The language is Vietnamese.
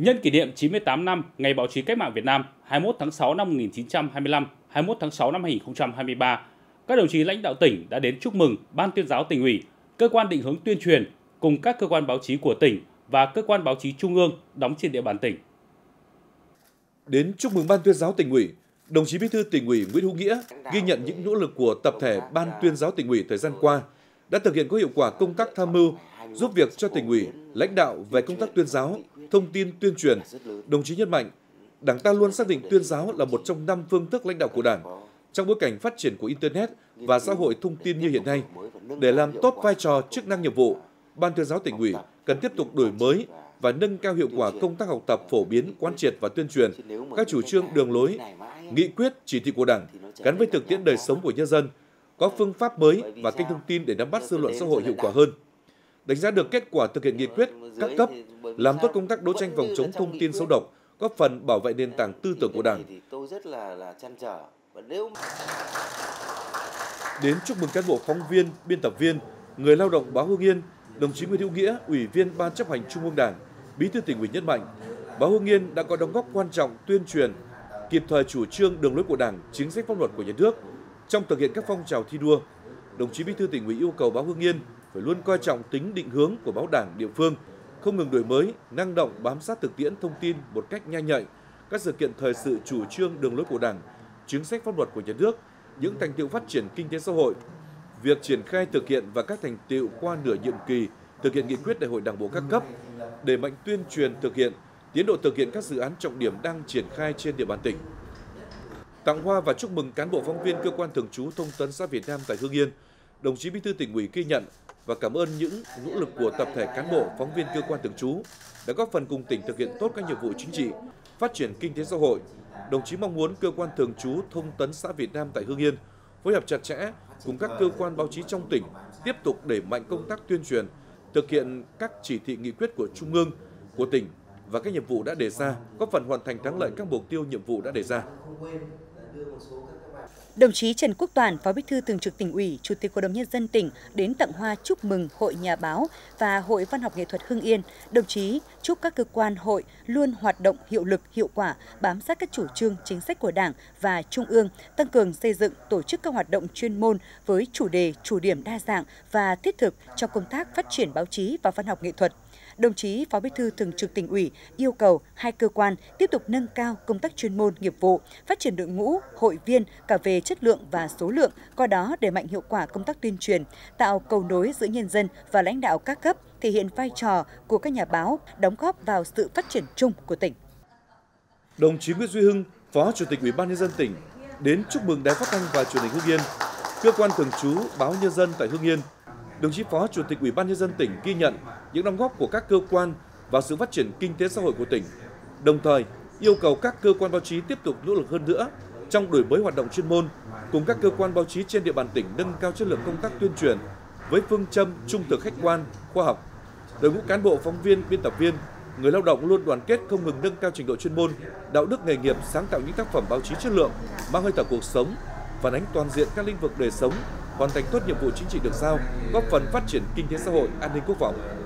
Nhân kỷ niệm 98 năm Ngày Báo chí Cách mạng Việt Nam 21 tháng 6 năm 1925, 21 tháng 6 năm 2023, các đồng chí lãnh đạo tỉnh đã đến chúc mừng Ban Tuyên giáo Tỉnh ủy, cơ quan định hướng tuyên truyền cùng các cơ quan báo chí của tỉnh và cơ quan báo chí trung ương đóng trên địa bàn tỉnh. Đến chúc mừng Ban Tuyên giáo Tỉnh ủy, đồng chí Bí thư Tỉnh ủy Nguyễn Hữu Nghĩa ghi nhận những nỗ lực của tập thể Ban Tuyên giáo Tỉnh ủy thời gian qua đã thực hiện có hiệu quả công tác tham mưu, giúp việc cho Tỉnh ủy, lãnh đạo về công tác tuyên giáo, thông tin tuyên truyền. Đồng chí nhấn mạnh, Đảng ta luôn xác định tuyên giáo là một trong 5 phương thức lãnh đạo của Đảng. Trong bối cảnh phát triển của Internet và xã hội thông tin như hiện nay, để làm tốt vai trò chức năng nhiệm vụ, Ban Tuyên giáo Tỉnh ủy cần tiếp tục đổi mới và nâng cao hiệu quả công tác học tập, phổ biến, quán triệt và tuyên truyền các chủ trương, đường lối, nghị quyết, chỉ thị của Đảng gắn với thực tiễn đời sống của nhân dân, có phương pháp mới và kênh thông tin để nắm bắt dư luận xã hội hiệu quả hơn. Đánh giá được kết quả thực hiện nghị quyết các cấp, làm tốt công tác đấu tranh phòng chống thông tin xấu độc, góp phần bảo vệ nền tảng tư tưởng của Đảng. Đến chúc mừng cán bộ phóng viên, biên tập viên, người lao động báo Hưng Yên, đồng chí Nguyễn Hữu Nghĩa, Ủy viên Ban Chấp hành Trung ương Đảng, Bí thư Tỉnh ủy nhấn mạnh, báo Hưng Yên đã có đóng góp quan trọng tuyên truyền kịp thời chủ trương, đường lối của Đảng, chính sách pháp luật của nhà nước trong thực hiện các phong trào thi đua. Đồng chí Bí thư Tỉnh ủy yêu cầu báo Hưng Yên phải luôn coi trọng tính định hướng của báo Đảng địa phương, không ngừng đổi mới, năng động bám sát thực tiễn thông tin một cách nhanh nhạy, các sự kiện thời sự, chủ trương, đường lối của Đảng, chính sách pháp luật của nhà nước, những thành tựu phát triển kinh tế xã hội, việc triển khai thực hiện và các thành tựu qua nửa nhiệm kỳ thực hiện nghị quyết Đại hội Đảng bộ các cấp, đẩy mạnh tuyên truyền thực hiện, tiến độ thực hiện các dự án trọng điểm đang triển khai trên địa bàn tỉnh. Tặng hoa và chúc mừng cán bộ phóng viên cơ quan thường trú Thông tấn xã Việt Nam tại Hưng Yên, đồng chí Bí thư Tỉnh ủy ghi nhận và cảm ơn những nỗ lực của tập thể cán bộ phóng viên cơ quan thường trú đã góp phần cùng tỉnh thực hiện tốt các nhiệm vụ chính trị, phát triển kinh tế xã hội. Đồng chí mong muốn cơ quan thường trú Thông tấn xã Việt Nam tại Hưng Yên phối hợp chặt chẽ cùng các cơ quan báo chí trong tỉnh tiếp tục đẩy mạnh công tác tuyên truyền, thực hiện các chỉ thị nghị quyết của Trung ương, của tỉnh và các nhiệm vụ đã đề ra, góp phần hoàn thành thắng lợi các mục tiêu nhiệm vụ đã đề ra. Đồng chí Trần Quốc Toản, Phó Bí thư Thường trực Tỉnh ủy, Chủ tịch Hội đồng Nhân dân tỉnh đến tặng hoa chúc mừng Hội Nhà báo và Hội Văn học Nghệ thuật Hưng Yên. Đồng chí chúc các cơ quan hội luôn hoạt động hiệu lực, hiệu quả, bám sát các chủ trương, chính sách của Đảng và Trung ương, tăng cường xây dựng, tổ chức các hoạt động chuyên môn với chủ đề, chủ điểm đa dạng và thiết thực trong công tác phát triển báo chí và văn học nghệ thuật. Đồng chí Phó Bí thư Thường trực Tỉnh ủy yêu cầu hai cơ quan tiếp tục nâng cao công tác chuyên môn nghiệp vụ, phát triển đội ngũ hội viên cả về chất lượng và số lượng, qua đó đẩy mạnh hiệu quả công tác tuyên truyền, tạo cầu nối giữa nhân dân và lãnh đạo các cấp, thể hiện vai trò của các nhà báo, đóng góp vào sự phát triển chung của tỉnh. Đồng chí Nguyễn Duy Hưng, Phó Chủ tịch Ủy ban Nhân dân tỉnh đến chúc mừng Đài Phát thanh và Truyền hình Hưng Yên, cơ quan thường trú Báo Nhân dân tại Hưng Yên. Đồng chí Phó Chủ tịch Ủy ban Nhân dân tỉnh ghi nhận những đóng góp của các cơ quan vào sự phát triển kinh tế xã hội của tỉnh, đồng thời yêu cầu các cơ quan báo chí tiếp tục nỗ lực hơn nữa trong đổi mới hoạt động chuyên môn, cùng các cơ quan báo chí trên địa bàn tỉnh nâng cao chất lượng công tác tuyên truyền với phương châm trung thực, khách quan, khoa học. Đội ngũ cán bộ, phóng viên, biên tập viên, người lao động luôn đoàn kết, không ngừng nâng cao trình độ chuyên môn, đạo đức nghề nghiệp, sáng tạo những tác phẩm báo chí chất lượng, mang hơi thở cuộc sống, phản ánh toàn diện các lĩnh vực đời sống, hoàn thành tốt nhiệm vụ chính trị được giao, góp phần phát triển kinh tế xã hội, an ninh quốc phòng.